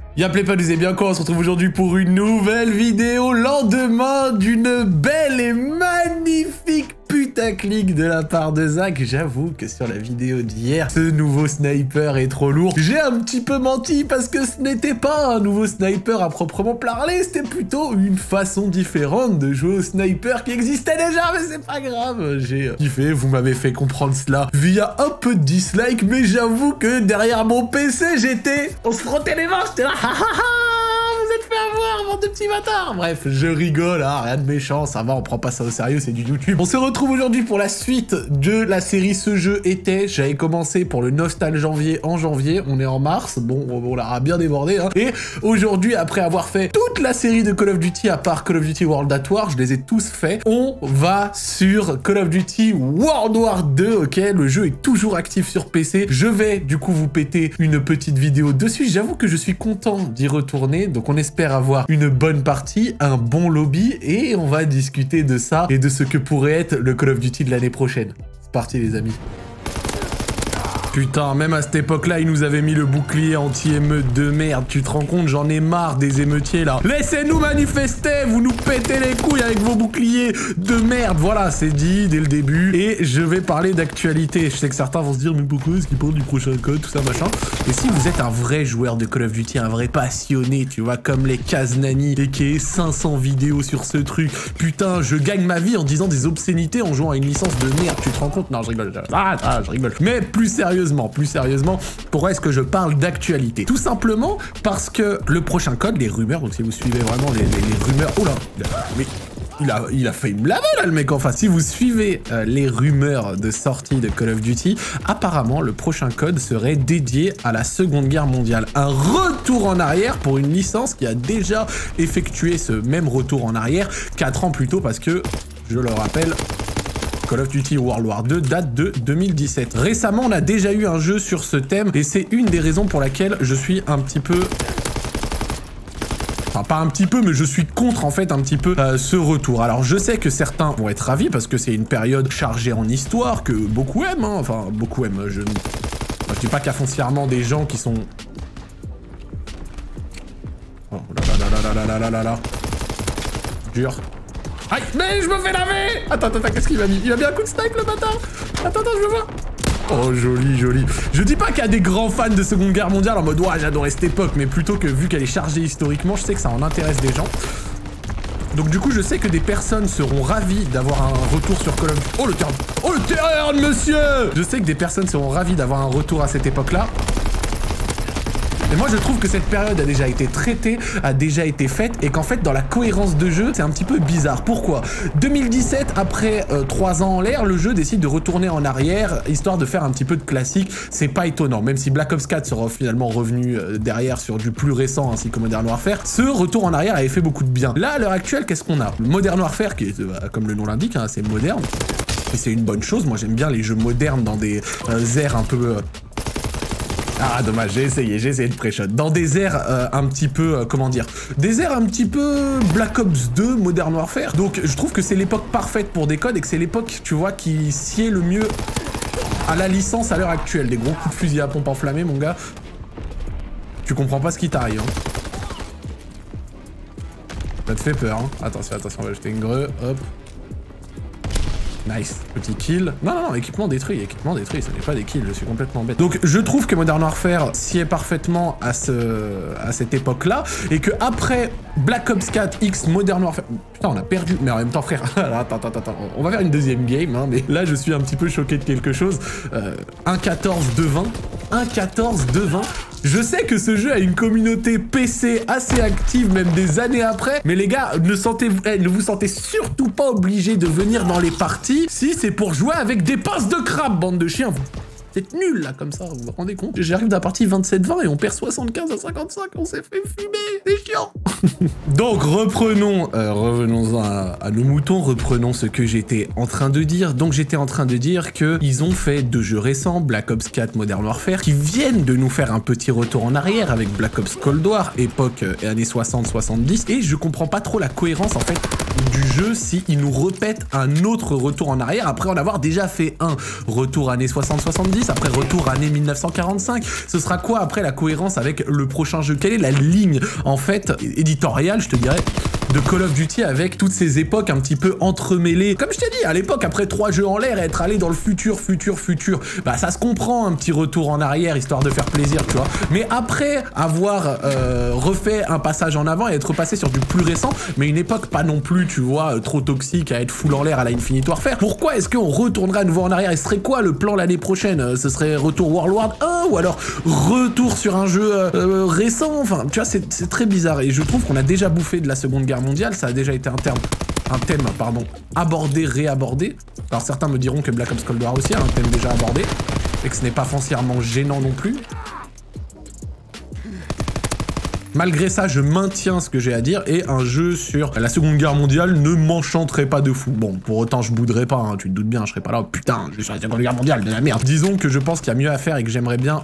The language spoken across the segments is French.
Y'a pas, nous bien quoi, on se retrouve aujourd'hui pour une nouvelle vidéo, lendemain d'une belle et magnifique putaclic de la part de Zach. J'avoue que sur la vidéo d'hier, ce nouveau sniper est trop lourd. J'ai un petit peu menti parce que ce n'était pas un nouveau sniper à proprement parler, c'était plutôt une façon différente de jouer au sniper qui existait déjà, mais c'est pas grave. J'ai kiffé, vous m'avez fait comprendre cela via un peu de dislike, mais j'avoue que derrière mon PC, on se frottait les mains, j'étais là, ha ha ha, vous êtes fait avoir, bande de petits bâtards. Bref, je rigole, hein, rien de méchant, ça va, on prend pas ça au sérieux, c'est du YouTube. On se retrouve aujourd'hui pour la suite de la série Ce jeu était. J'avais commencé pour le Nostal janvier en janvier, on est en mars, bon, on l'aura bien débordé, hein. Et aujourd'hui, après avoir fait toute la série de Call of Duty, à part Call of Duty World at War, je les ai tous faits, on va sur Call of Duty World War 2, ok, le jeu est toujours actif sur PC, je vais du coup vous péter une petite vidéo dessus, j'avoue que je suis content d'y retourner, donc on espère avoir une bonne partie, un bon lobby, et on va discuter de ça et de ce que pourrait être le Call of Duty de l'année prochaine. C'est parti les amis. Putain, même à cette époque-là, ils nous avaient mis le bouclier anti-émeute de merde. Tu te rends compte, j'en ai marre des émeutiers, là. Laissez-nous manifester, vous nous pétez les couilles avec vos boucliers de merde. Voilà, c'est dit dès le début. Et je vais parler d'actualité. Je sais que certains vont se dire, mais pourquoi est-ce qu'ils parlent du prochain code, tout ça, machin. Et si vous êtes un vrai joueur de Call of Duty, un vrai passionné, tu vois, comme les Kaznani, et qui est 500 vidéos sur ce truc. Putain, je gagne ma vie en disant des obscénités en jouant à une licence de merde. Tu te rends compte? Non, je rigole. Je rigole. Mais plus sérieusement, pourquoi est-ce que je parle d'actualité? Tout simplement parce que le prochain code, les rumeurs, donc si vous suivez vraiment les rumeurs... Oh là, mais il a failli me laver là le mec, enfin si vous suivez les rumeurs de sortie de Call of Duty, apparemment le prochain code serait dédié à la Seconde Guerre mondiale. Un retour en arrière pour une licence qui a déjà effectué ce même retour en arrière 4 ans plus tôt parce que, je le rappelle, Call of Duty World War 2 date de 2017. Récemment, on a déjà eu un jeu sur ce thème et c'est une des raisons pour laquelle je suis un petit peu... Enfin, pas un petit peu, mais je suis contre, en fait, un petit peu ce retour. Alors, je sais que certains vont être ravis parce que c'est une période chargée en histoire que beaucoup aiment, hein. Enfin, beaucoup aiment. Je dis pas qu'il y a foncièrement des gens qui sont... Oh là. Dur. Aïe, mais je me fais laver! Attends, qu'est-ce qu'il m'a mis? Il a mis un coup de snipe, le bâtard! Attends, je veux voir. Oh, joli. Je dis pas qu'il y a des grands fans de Seconde Guerre mondiale en mode « Ouais, j'adorais cette époque », mais plutôt que vu qu'elle est chargée historiquement, je sais que ça en intéresse des gens. Donc du coup, je sais que des personnes seront ravies d'avoir un retour sur Call of Duty. Oh, le terreur, monsieur! Je sais que des personnes seront ravies d'avoir un retour à cette époque-là. Et moi, je trouve que cette période a déjà été traitée, a déjà été faite, et qu'en fait, dans la cohérence de jeu, c'est un petit peu bizarre. Pourquoi? 2017, après 3 ans en l'air, le jeu décide de retourner en arrière, histoire de faire un petit peu de classique. C'est pas étonnant, même si Black Ops 4 sera finalement revenu derrière sur du plus récent, ainsi que Modern Warfare, ce retour en arrière avait fait beaucoup de bien. Là, à l'heure actuelle, qu'est-ce qu'on a? Modern Warfare, qui est, comme le nom l'indique, hein, c'est moderne, et c'est une bonne chose. Moi, j'aime bien les jeux modernes dans des airs un peu... Ah dommage, j'ai essayé de pré-shot. Dans des airs un petit peu, comment dire, des airs un petit peu Black Ops 2, Modern Warfare. Donc je trouve que c'est l'époque parfaite pour des codes et que c'est l'époque, tu vois, qui sied le mieux à la licence à l'heure actuelle. Des gros coups de fusil à pompe enflammés, mon gars. Tu comprends pas ce qui t'arrive, hein. Ça te fait peur, hein. Attention, on va jeter une greu, hop. Nice, petit kill. Non, équipement détruit, ce n'est pas des kills, je suis complètement bête. Donc je trouve que Modern Warfare sied parfaitement à cette époque-là, et que après Black Ops 4 X Modern Warfare... Putain, on a perdu, mais en même temps, frère, attends, on va faire une deuxième game, hein, mais là je suis un petit peu choqué de quelque chose. 1.14-2.20, 1.14-2.20. Je sais que ce jeu a une communauté PC assez active, même des années après, mais les gars, ne vous sentez surtout pas obligés de venir dans les parties si c'est pour jouer avec des passes de crabe, bande de chiens. Vous êtes nuls là, comme ça, vous vous rendez compte? J'arrive dans la partie 27-20 et on perd 75 à 55, on s'est fait fumer, c'est chiant. Donc revenons à nos moutons, reprenons ce que j'étais en train de dire. Donc j'étais en train de dire qu'ils ont fait 2 jeux récents, Black Ops 4 Modern Warfare, qui viennent de nous faire un petit retour en arrière avec Black Ops Cold War, époque années 60-70, et je comprends pas trop la cohérence en fait du jeu si ils nous répètent un autre retour en arrière après en avoir déjà fait un retour années 60-70, après retour années 1945. Ce sera quoi après la cohérence avec le prochain jeu? Quelle est la ligne en fait éditoriale, je te dirais, de Call of Duty avec toutes ces époques un petit peu entremêlées? Comme je t'ai dit, à l'époque, après 3 jeux en l'air et être allé dans le futur, bah ça se comprend un petit retour en arrière histoire de faire plaisir, tu vois. Mais après avoir refait un passage en avant et être passé sur du plus récent, mais une époque pas non plus, tu vois, trop toxique à être full en l'air à la Infinite Warfare, pourquoi est-ce qu'on retournerait à nouveau en arrière? Et ce serait quoi le plan l'année prochaine? Ce serait retour World War 1 ou alors retour sur un jeu récent? Enfin, tu vois, c'est très bizarre et je trouve qu'on a déjà bouffé de la Seconde Guerre mondiale, ça a déjà été un thème, abordé, réabordé. Alors certains me diront que Black Ops Cold War aussi a un thème déjà abordé, et que ce n'est pas foncièrement gênant non plus. Malgré ça, je maintiens ce que j'ai à dire, et un jeu sur la Seconde Guerre mondiale ne m'enchanterait pas de fou. Bon, pour autant, je bouderais pas, hein, tu te doutes bien, je serais pas là, oh, putain, je suis sur la Seconde Guerre mondiale, de la merde. Disons que je pense qu'il y a mieux à faire et que j'aimerais bien...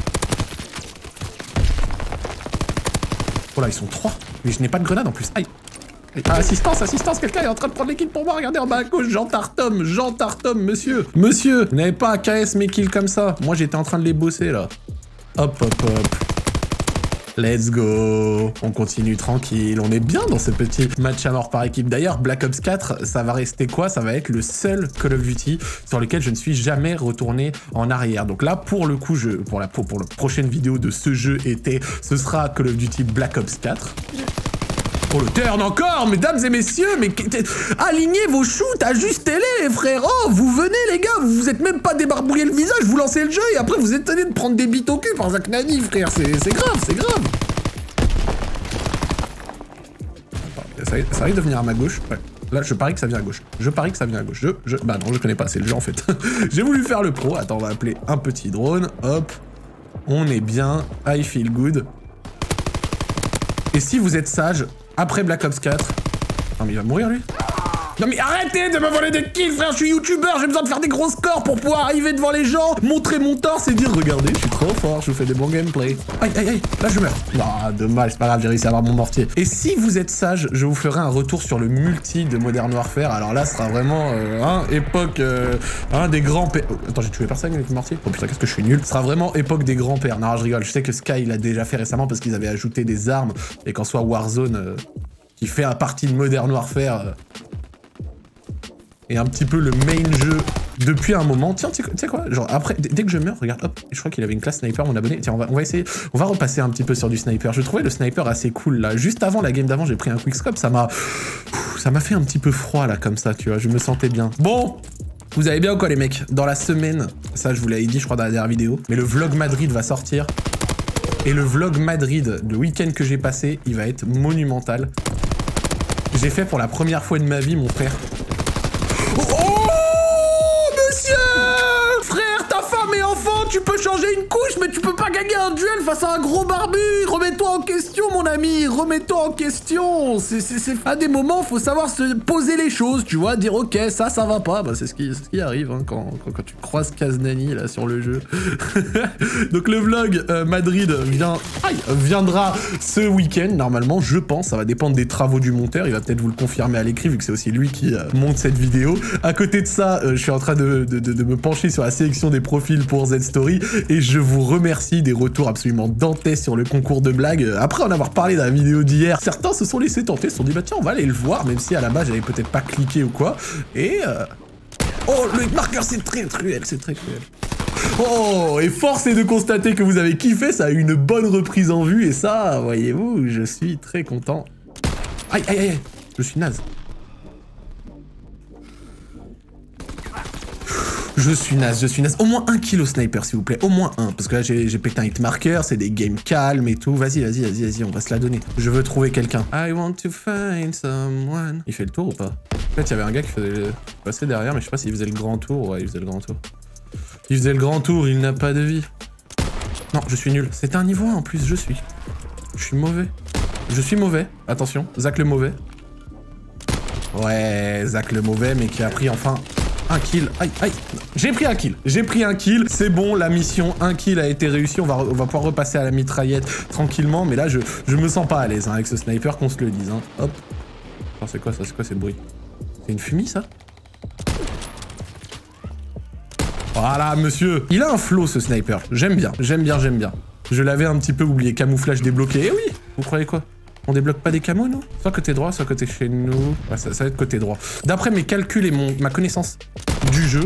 Oh là, ils sont 3. Mais je n'ai pas de grenade en plus. Aïe. Ah, assistance, quelqu'un est en train de prendre les kills pour moi. Regardez en bas à gauche, Jean Tartom, monsieur. Monsieur, vous n'avez pas à KS mes kills comme ça. Moi, j'étais en train de les bosser, là. Hop. Let's go. On continue tranquille. On est bien dans ce petit match à mort par équipe. D'ailleurs, Black Ops 4, ça va rester quoi? Ça va être le seul Call of Duty sur lequel je ne suis jamais retourné en arrière. Donc là, pour le coup, pour la prochaine vidéo de ce jeu ce sera Call of Duty Black Ops 4. Oh, le turn encore, mesdames et messieurs, mais alignez vos shoots, ajustez-les, frérot. Vous venez, les gars, vous êtes même pas débarbouillé le visage, vous lancez le jeu et après vous êtes tenus de prendre des bites au cul par Zach Nani, frère. C'est grave, c'est grave. Ça risque de venir à ma gauche. Ouais. Là, je parie que ça vient à gauche. Bah non, je connais pas, c'est le jeu en fait. J'ai voulu faire le pro. Attends, on va appeler un petit drone. Hop. On est bien. I feel good. Et si vous êtes sage, après Black Ops 4... Non mais il va mourir lui. Non mais arrêtez de me voler des kills, frère, je suis youtubeur, j'ai besoin de faire des gros scores pour pouvoir arriver devant les gens, montrer mon torse et dire regardez, je suis trop fort, je vous fais des bons gameplays. Aïe, là je meurs. Non, dommage, c'est pas grave, j'ai réussi à avoir mon mortier. Et si vous êtes sage, je vous ferai un retour sur le multi de Modern Warfare. Alors là, ce sera vraiment époque des grands-pères. Attends, j'ai tué personne avec le mortier. Oh putain, qu'est-ce que je suis nul. Ce sera vraiment époque des grands-pères. Non, je rigole, je sais que Sky l'a déjà fait récemment parce qu'ils avaient ajouté des armes et qu'en soit Warzone, qui fait partie de Modern Warfare... et un petit peu le main jeu depuis un moment. Tiens, tu sais quoi? Genre après, dès que je meurs, regarde, hop, je crois qu'il avait une classe sniper, mon abonné. Tiens, on va essayer, on va repasser un petit peu sur du sniper. Je trouvais le sniper assez cool là. Juste avant la game d'avant, j'ai pris un quickscope, ça m'a fait un petit peu froid là comme ça, tu vois. Je me sentais bien. Bon, vous allez bien ou quoi les mecs? Dans la semaine, ça je vous l'avais dit, je crois dans la dernière vidéo, mais le vlog Madrid va sortir. Et le vlog Madrid, le week-end que j'ai passé, il va être monumental. J'ai fait pour la première fois de ma vie, mon frère. Oh, monsieur! Frère, ta femme et enfant, tu peux changer une couche, mais tu peux pas gagner un duel face à un gros barbu. Remets-toi en question, mon ami. Remets-toi en question. C'est à des moments, faut savoir se poser les choses, tu vois, dire ok, ça va pas. Bah, c'est ce qui arrive hein, quand tu croises Kaznani là sur le jeu. Donc le vlog Madrid viendra ce week-end normalement, je pense. Ça va dépendre des travaux du monteur. Il va peut-être vous le confirmer à l'écrit vu que c'est aussi lui qui monte cette vidéo. À côté de ça, je suis en train de me pencher sur la sélection des profils pour Z-Story et je vous remercie des retours absolument dantesques sur le concours de blagues. Après en avoir parlé dans la vidéo d'hier, certains se sont laissés tenter, se sont dit bah tiens on va aller le voir, même si à la base j'avais peut-être pas cliqué ou quoi. Et oh, le marqueur c'est très cruel, c'est très cruel. Oh, et force est de constater que vous avez kiffé, ça a eu une bonne reprise en vue et ça, voyez-vous, je suis très content. Aïe, je suis naze. Je suis naze. Au moins 1 kill au sniper, s'il vous plaît. Au moins 1. Parce que là, j'ai pété un hitmarker, c'est des games calmes et tout. Vas-y, on va se la donner. Je veux trouver quelqu'un. I want to find someone. Il fait le tour ou pas? En fait, il y avait un gars qui faisait passer derrière, mais je sais pas s'il faisait le grand tour. Ouais, il faisait le grand tour. Il faisait le grand tour, il n'a pas de vie. Non, je suis nul. C'était un niveau 1 en plus, je suis mauvais. Je suis mauvais. Attention, Zach le mauvais. Ouais, Zach le mauvais, mais qui a pris enfin un kill. Aïe, aïe. J'ai pris un kill. J'ai pris un kill. C'est bon, la mission, un kill a été réussie. On va pouvoir repasser à la mitraillette tranquillement. Mais là, je me sens pas à l'aise hein, avec ce sniper, qu'on se le dise. Hein. Hop. Oh, c'est quoi ça? C'est quoi ces bruits? C'est une fumée, ça? Voilà, monsieur. Il a un flow, ce sniper. J'aime bien, j'aime bien, j'aime bien. Je l'avais un petit peu oublié. Camouflage débloqué. Eh oui. Vous croyez quoi? On débloque pas des camos, nous? Soit côté droit, soit côté chez nous. Ouais, ça va être côté droit. D'après mes calculs et ma connaissance du jeu,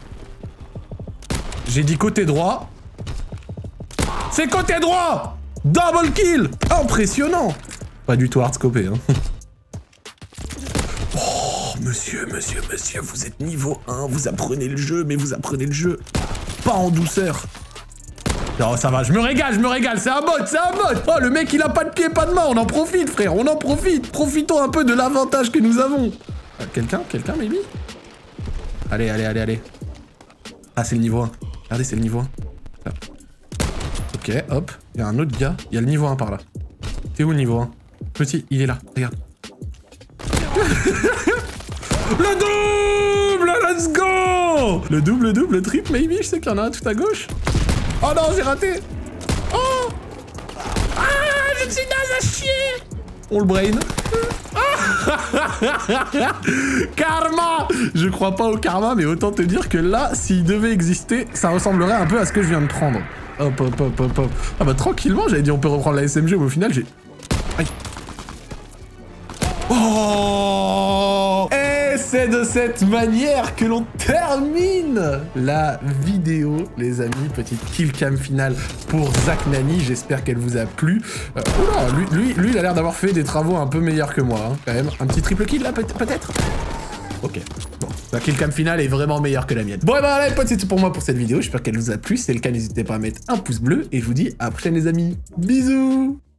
j'ai dit côté droit. C'est côté droit! Double kill! Impressionnant! Pas du tout hardscopé, hein. Oh, monsieur, vous êtes niveau 1, vous apprenez le jeu, mais vous apprenez le jeu pas en douceur. Non, ça va, je me régale, c'est un bot, Oh, le mec, il a pas de pied, pas de main, on en profite, frère, on en profite. Profitons un peu de l'avantage que nous avons. Quelqu'un, maybe? Allez. Ah, c'est le niveau 1. Regardez, c'est le niveau 1. Là. Ok, hop, il y a un autre gars, il y a le niveau 1 par là. T'es où le niveau 1? Petit, il est là, regarde. Le double, let's go! Le double, triple, maybe, je sais qu'il y en a un tout à gauche. Oh non, j'ai raté! Oh! Ah, je suis naze à chier! On le brain. Karma! Je crois pas au karma, mais autant te dire que là, s'il devait exister, ça ressemblerait un peu à ce que je viens de prendre. Hop. Ah bah tranquillement, j'avais dit on peut reprendre la SMG, mais au final, j'ai... Aïe. Oh! Et c'est de cette manière que l'on termine la vidéo, les amis. Petite killcam finale pour Zach Nani. J'espère qu'elle vous a plu. Oula, lui, il a l'air d'avoir fait des travaux un peu meilleurs que moi, hein, quand même. Un petit triple kill, là, peut-être? Ok. Bon, la killcam finale est vraiment meilleure que la mienne. Bon, et ben, les potes, c'est tout pour moi pour cette vidéo. J'espère qu'elle vous a plu. Si c'est le cas, n'hésitez pas à mettre un pouce bleu. Et je vous dis à la prochaine, les amis. Bisous!